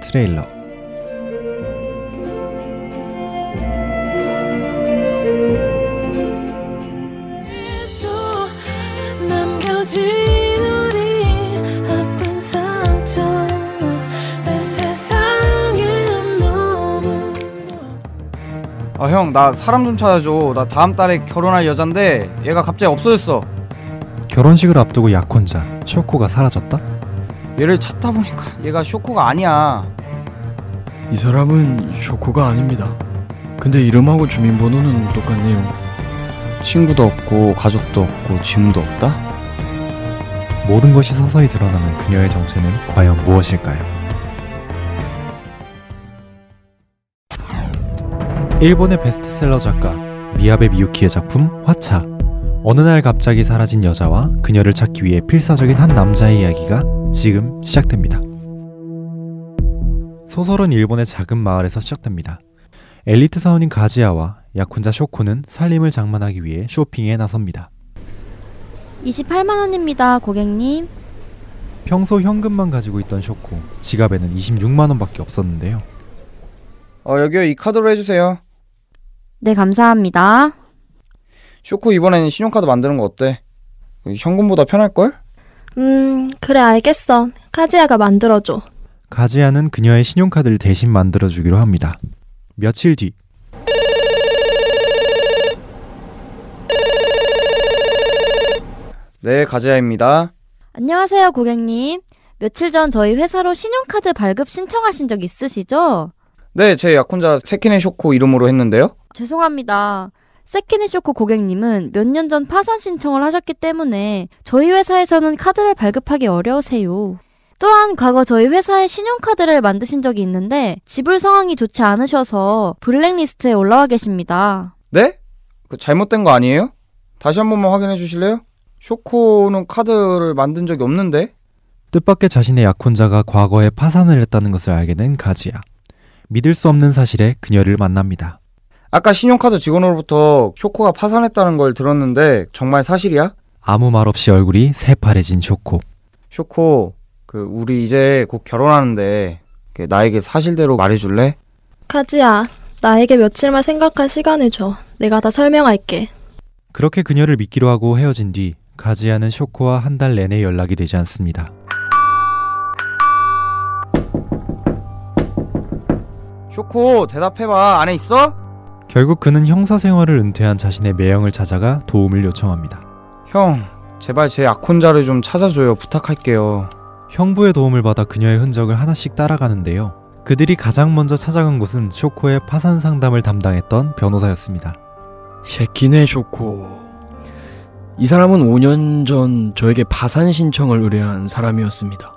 트레일러. 아, 형, 나 사람 좀 찾아줘. 나 다음 달에 결혼할 여잔데 얘가 갑자기 없어졌어. 결혼식을 앞두고 약혼자 쇼코가 사라졌다? 얘를 찾다 보니까 얘가 쇼코가 아니야. 이 사람은 쇼코가 아닙니다. 근데 이름하고 주민번호는 똑같네요. 친구도 없고 가족도 없고 지문도 없다? 모든 것이 서서히 드러나는 그녀의 정체는 과연 무엇일까요? 일본의 베스트셀러 작가 미야베 미유키의 작품 화차. 어느 날 갑자기 사라진 여자와 그녀를 찾기 위해 필사적인 한 남자의 이야기가 지금 시작됩니다. 소설은 일본의 작은 마을에서 시작됩니다. 엘리트 사원인 가지야와 약혼자 쇼코는 살림을 장만하기 위해 쇼핑에 나섭니다. 28만원입니다, 고객님. 평소 현금만 가지고 있던 쇼코, 지갑에는 26만원밖에 없었는데요. 여기요, 이 카드로 해주세요. 네, 감사합니다. 쇼코, 이번엔 신용카드 만드는 거 어때? 현금보다 편할걸? 그래, 알겠어. 카지야가 만들어줘. 가지야는 그녀의 신용카드를 대신 만들어주기로 합니다. 며칠 뒤, 네, 가지야입니다. 안녕하세요, 고객님. 며칠 전 저희 회사로 신용카드 발급 신청하신 적 있으시죠? 네, 제 약혼자 세키네 쇼코 이름으로 했는데요. 죄송합니다. 세키네 쇼코 고객님은 몇 년 전 파산 신청을 하셨기 때문에 저희 회사에서는 카드를 발급하기 어려우세요. 또한 과거 저희 회사에 신용카드를 만드신 적이 있는데 지불 상황이 좋지 않으셔서 블랙리스트에 올라와 계십니다. 네? 잘못된 거 아니에요? 다시 한 번만 확인해 주실래요? 쇼코는 카드를 만든 적이 없는데? 뜻밖의 자신의 약혼자가 과거에 파산을 했다는 것을 알게 된 가지야. 믿을 수 없는 사실에 그녀를 만납니다. 아까 신용카드 직원으로부터 쇼코가 파산했다는 걸 들었는데 정말 사실이야? 아무 말 없이 얼굴이 새파래진 쇼코. 쇼코, 우리 이제 곧 결혼하는데 나에게 사실대로 말해줄래? 카지야, 나에게 며칠만 생각할 시간을 줘. 내가 다 설명할게. 그렇게 그녀를 믿기로 하고 헤어진 뒤 가지야는 쇼코와 한 달 내내 연락이 되지 않습니다. 쇼코, 대답해봐. 안에 있어? 결국 그는 형사 생활을 은퇴한 자신의 매형을 찾아가 도움을 요청합니다. 형, 제발 제 약혼자를 좀 찾아줘요. 부탁할게요. 형부의 도움을 받아 그녀의 흔적을 하나씩 따라가는데요. 그들이 가장 먼저 찾아간 곳은 쇼코의 파산 상담을 담당했던 변호사였습니다. 세키네 쇼코. 이 사람은 5년 전 저에게 파산 신청을 의뢰한 사람이었습니다.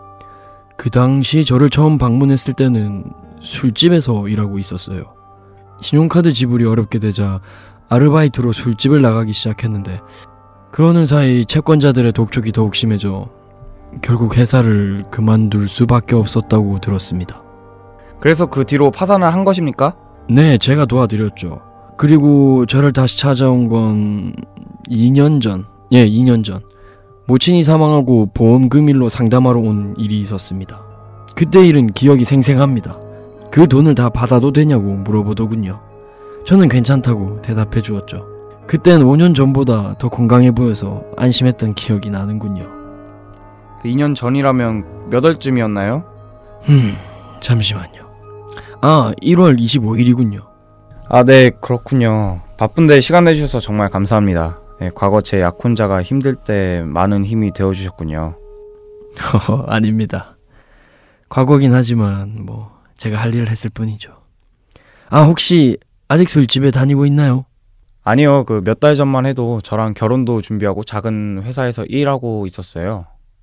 그 당시 저를 처음 방문했을 때는 술집에서 일하고 있었어요. 신용카드 지불이 어렵게 되자 아르바이트로 술집을 나가기 시작했는데 그러는 사이 채권자들의 독촉이 더욱 심해져 결국 회사를 그만둘 수밖에 없었다고 들었습니다. 그래서 그 뒤로 파산을 한 것입니까? 네, 제가 도와드렸죠. 그리고 저를 다시 찾아온 건 2년 전. 예, 2년 전. 모친이 사망하고 보험금일로 상담하러 온 일이 있었습니다. 그때 일은 기억이 생생합니다. 그 돈을 다 받아도 되냐고 물어보더군요. 저는 괜찮다고 대답해 주었죠. 그땐 5년 전보다 더 건강해 보여서 안심했던 기억이 나는군요. 2년 전이라면 몇 월쯤이었나요? 잠시만요. 1월 25일이군요. 네, 그렇군요. 바쁜데 시간 내주셔서 정말 감사합니다. 네, 과거 제 약혼자가 힘들 때 많은 힘이 되어주셨군요. 아닙니다. 과거긴 하지만 제가 할 일을 했을 뿐이죠. 혹시 아직 술집에 다니고 있나요? 아니요, 몇 달 전만 해도 저랑 결혼도 준비하고 작은 회사에서 일하고 있었어요.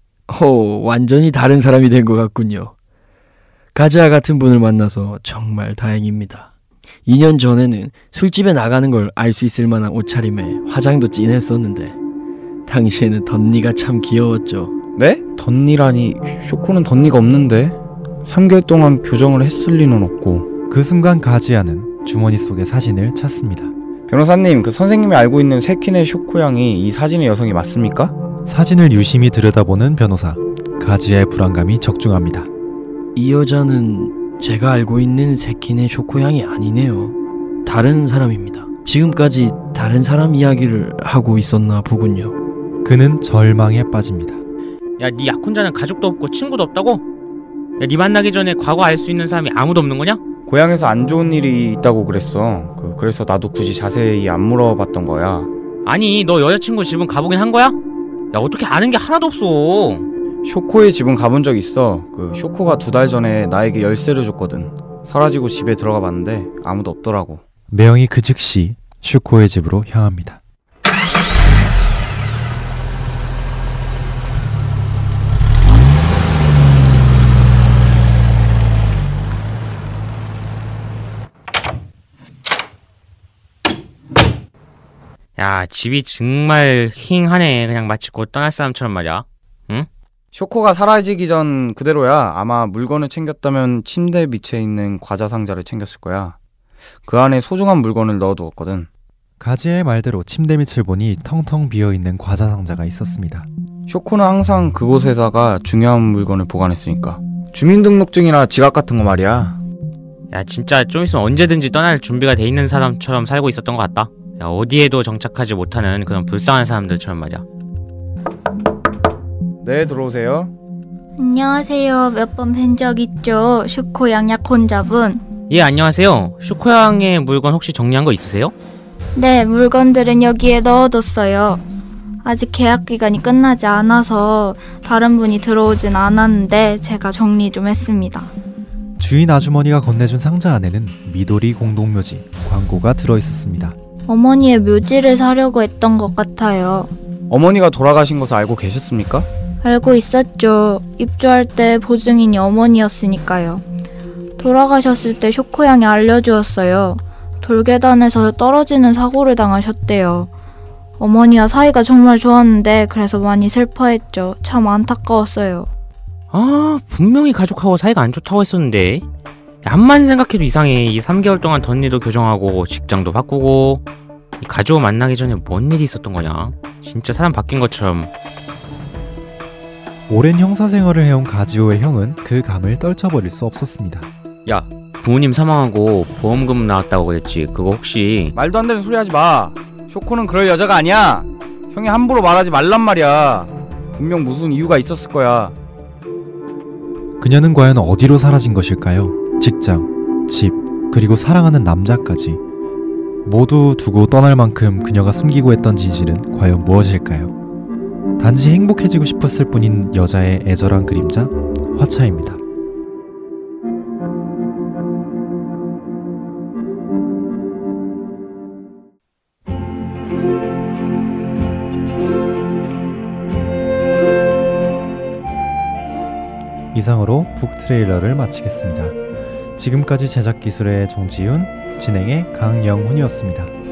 완전히 다른 사람이 된 것 같군요. 가지아 같은 분을 만나서 정말 다행입니다. 2년 전에는 술집에 나가는 걸 알 수 있을 만한 옷차림에 화장도 진했었는데 당시에는 덧니가 참 귀여웠죠. 네? 덧니라니, 쇼코는 덧니가 없는데 3개월 동안 교정을 했을 리는 없고. 그 순간 가지야는 주머니 속의 사진을 찾습니다. 변호사님, 선생님이 알고 있는 세키네 쇼코 양이 이 사진의 여성이 맞습니까? 사진을 유심히 들여다보는 변호사. 가지야의 불안감이 적중합니다. 이 여자는 제가 알고 있는 세키네 쇼코 양이 아니네요. 다른 사람입니다. 지금까지 다른 사람 이야기를 하고 있었나 보군요. 그는 절망에 빠집니다. 야, 네 약혼자는 가족도 없고 친구도 없다고? 야, 네 만나기 전에 과거 알 수 있는 사람이 아무도 없는 거냐? 고향에서 안 좋은 일이 있다고 그랬어. 그래서 나도 굳이 자세히 안 물어봤던 거야. 아니, 너 여자친구 집은 가보긴 한 거야? 야, 어떻게 아는 게 하나도 없어. 쇼코의 집은 가본 적 있어. 쇼코가 2달 전에 나에게 열쇠를 줬거든. 사라지고 집에 들어가 봤는데 아무도 없더라고. 매형이 그 즉시 슈코의 집으로 향합니다. 야, 집이 정말 힝하네. 그냥 마치 곧 떠날 사람처럼 말이야. 응? 쇼코가 사라지기 전 그대로야. 아마 물건을 챙겼다면 침대 밑에 있는 과자 상자를 챙겼을 거야. 그 안에 소중한 물건을 넣어두었거든. 가지의 말대로 침대 밑을 보니 텅텅 비어있는 과자 상자가 있었습니다. 쇼코는 항상 그곳에다가 중요한 물건을 보관했으니까. 주민등록증이나 지갑 같은 거 말이야. 야, 진짜 좀 있으면 언제든지 떠날 준비가 돼 있는 사람처럼 살고 있었던 것 같다. 야, 어디에도 정착하지 못하는 그런 불쌍한 사람들처럼 말이야. 네, 들어오세요. 안녕하세요. 몇 번 뵌 적 있죠? 슈코 양 약혼자분. 예, 안녕하세요. 슈코양의 물건 혹시 정리한 거 있으세요? 네, 물건들은 여기에 넣어뒀어요. 아직 계약 기간이 끝나지 않아서 다른 분이 들어오진 않았는데 제가 정리 좀 했습니다. 주인 아주머니가 건네준 상자 안에는 미도리 공동묘지 광고가 들어있었습니다. 어머니의 묘지를 사려고 했던 것 같아요. 어머니가 돌아가신 것을 알고 계셨습니까? 알고 있었죠. 입주할 때 보증인이 어머니였으니까요. 돌아가셨을 때 쇼코 양이 알려주었어요. 돌계단에서 떨어지는 사고를 당하셨대요. 어머니와 사이가 정말 좋았는데 그래서 많이 슬퍼했죠. 참 안타까웠어요. 아, 분명히 가족하고 사이가 안 좋다고 했었는데. 야, 암만 생각해도 이상해. 이 3개월 동안 덧일도 교정하고 직장도 바꾸고 이 가족 만나기 전에 뭔 일이 있었던 거냐. 진짜 사람 바뀐 것처럼. 오랜 형사 생활을 해온 가지오의 형은 그 감을 떨쳐버릴 수 없었습니다. 야, 부모님 사망하고 보험금 나왔다고 그랬지. 그거 혹시... 말도 안 되는 소리 하지 마. 쇼코는 그럴 여자가 아니야. 형이 함부로 말하지 말란 말이야. 분명 무슨 이유가 있었을 거야. 그녀는 과연 어디로 사라진 것일까요? 직장, 집, 그리고 사랑하는 남자까지 모두 두고 떠날 만큼 그녀가 숨기고 했던 진실은 과연 무엇일까요? 단지 행복해지고 싶었을 뿐인 여자의 애절한 그림자, 화차입니다. 이상으로 북 트레일러를 마치겠습니다. 지금까지 제작 기술의 정지윤, 진행의 강영훈이었습니다.